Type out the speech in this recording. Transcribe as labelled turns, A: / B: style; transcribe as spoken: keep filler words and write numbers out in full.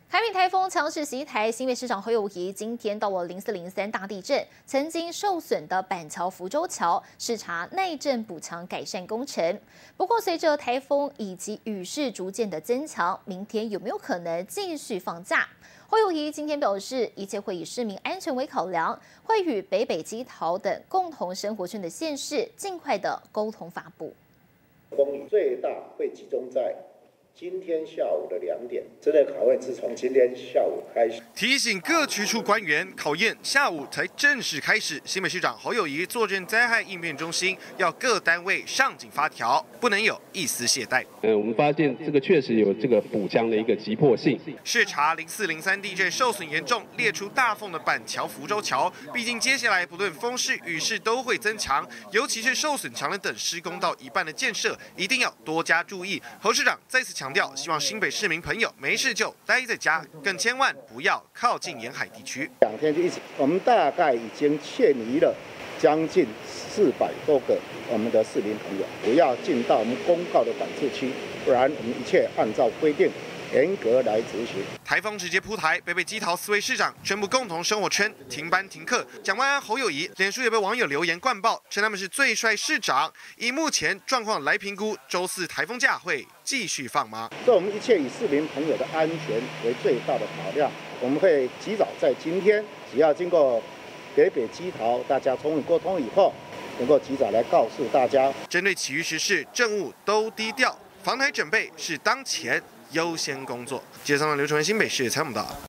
A: 台美台风强势袭台，新北市长侯友宜今天到了零四零三大地震曾经受损的板桥福州桥视察耐震补强改善工程。不过，随着台风以及雨势逐渐的增强，明天有没有可能继续放假？侯友宜今天表示，一切会以市民安全为考量，会与北北基桃等共同生活圈的县市尽快的沟通发布。
B: 风雨最大会集中在今天下午的两点，这类考验是从今天下午开始。
C: 提醒各局处官员，考验下午才正式开始。新北市长侯友宜坐镇灾害应变中心，要各单位上紧发条，不能有一丝懈怠。
D: 呃，我们发现这个确实有这个补强的一个急迫性。
C: 视察零四零三地震受损严重、列出大缝的板桥福州桥，毕竟接下来不论风势雨势都会增强，尤其是受损强的等施工到一半的建设，一定要多加注意。侯市长再次强调，希望新北市民朋友没事就待在家，更千万不要靠近沿海地区。
B: 两天就一直，我们大概已经劝离了将近四百多个我们的市民朋友，不要进到我们公告的管制区，不然我们一切按照规定严格来执行。
C: 台风直接扑台，北北基桃四位市长全部共同生活圈停班停课。蒋万安、侯友宜，脸书也被网友留言灌爆，称他们是最帅市长。以目前状况来评估，周四台风假会继续放吗？
B: 所以我们一切以市民朋友的安全为最大的考量，我们会及早在今天，只要经过北北基桃大家充分沟通以后，能够及早来告诉大家。
C: 针对其余时事，政务都低调，防台准备是当前优先工作。记者刘崇文新北市采访到。